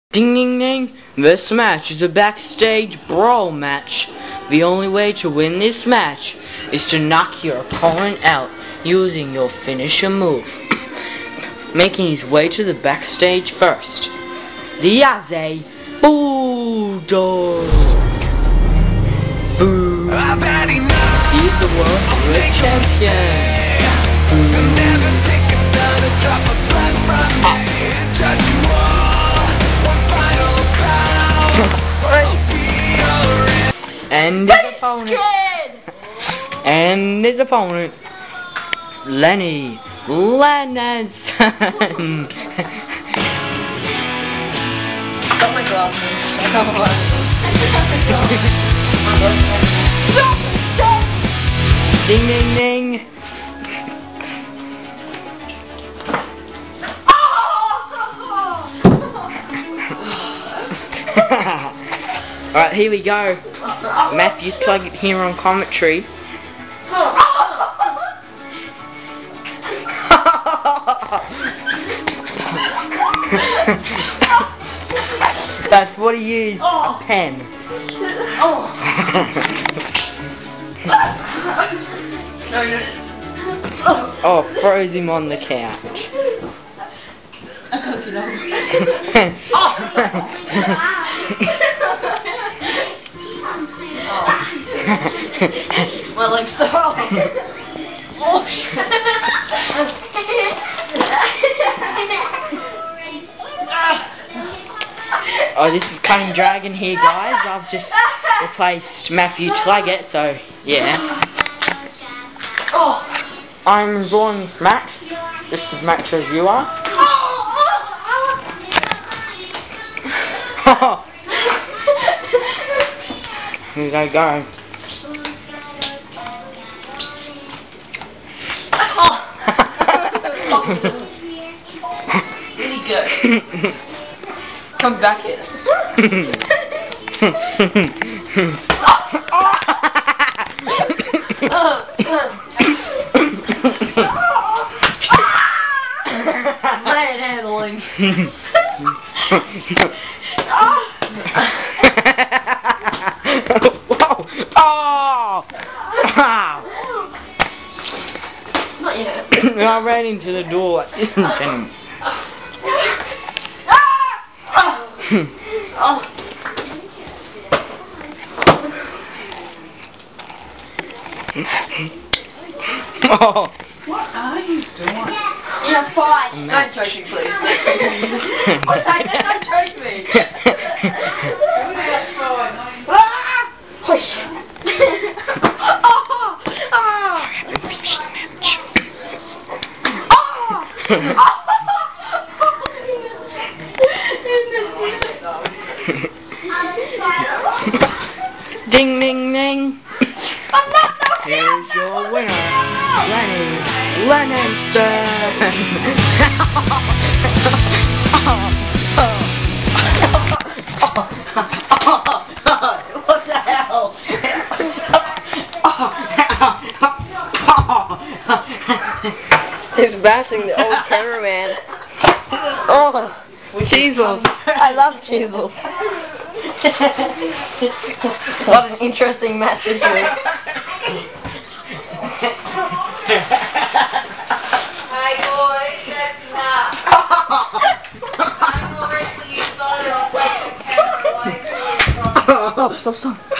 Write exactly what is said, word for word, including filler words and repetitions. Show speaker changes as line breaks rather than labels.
Ding ding ding! This match is a Backstage Brawl Match. The only way to win this match is to knock your opponent out using your finisher move. Making his way to the backstage first, the Aussie Bulldog. Boo!
I've had enough.
He's the world heavyweight champion.
They'll never take another drop of blood from me. Judge you all, one final crown. I'll be your
And his opponent. And his opponent, Lenny. Lennyson.
Oh my god.
Ding ding ding. Alright, here we go. Matthew's plugged here on commentary. That's what he used, a pen. Oh, froze him on the couch.
Well, like so.
Oh, this is Cunning Dragon here, guys. I've just replaced Matthew Tlaggett, so yeah.
Oh.
I'm Ron Max. This is Max Reviewer. Here they go.
Really good. Come back here. Bad handling.
Whoa! Oh!
Not yet.
I ran into the door.
Oh.
Oh!
What are you doing? You're fine. Don't choke me, please. What? I said don't choke me. Ah! Push. Oh! Ah! Oh!
Ding ding ding! Here's your winner, Lenny Lennyson!
What the hell?
He's bashing the old cameraman. Oh, Jesus!
I love Jesus. What an interesting match this is. Hi boys, that's not. I'm already started off like a camera.
Stop, stop, stop.